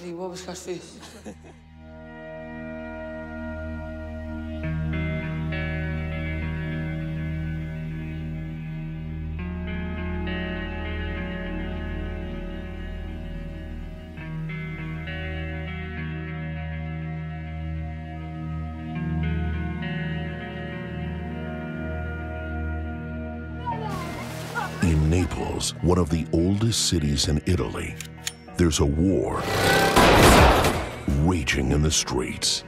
Arrivo per Scarface. In Naples, one of the oldest cities in Italy, there's a war raging in the streets.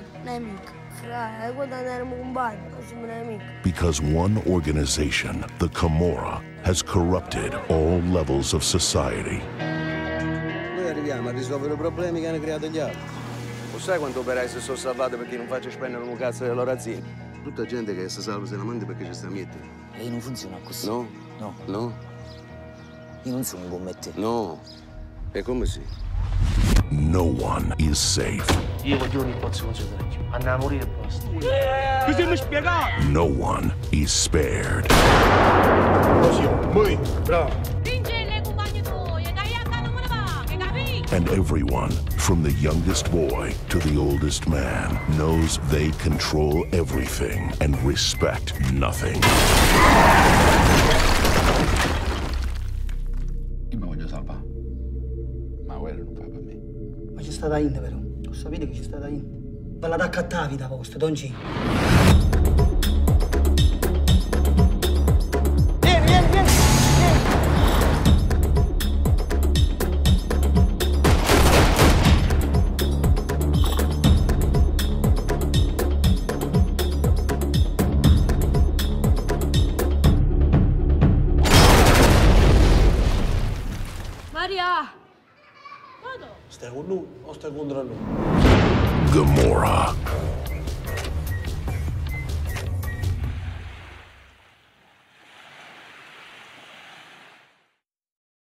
Because one organization, the Gomorra, has corrupted all levels of society. Noi arriviamo a risolvere problemi che hanno creato gli altri. Lo sai quanto operai si sono salvati perché non faccio spendere un cazzo delle loro aziende? Tutta gente che si salva se la manda perché ci sta a mettere. E non funziona così. No? No. No? Io non sono come te. No. E come sì? No one is safe. Io voglio un pozzo concedere. Andiamo a morire e basta. Così mi spiegate? No one is spared. Così, muy bravo. And everyone, from the youngest boy to the oldest man, knows they control everything and respect nothing. Io mi voglio salvare. Ma la guerra non fa per me. Ma c'è stata Inde, però. Lo sapete che c'è stata Inde? Va la da vita vostra, Don G. Vieni. Maria! Stai con lui o stai contro lui? Gomorra.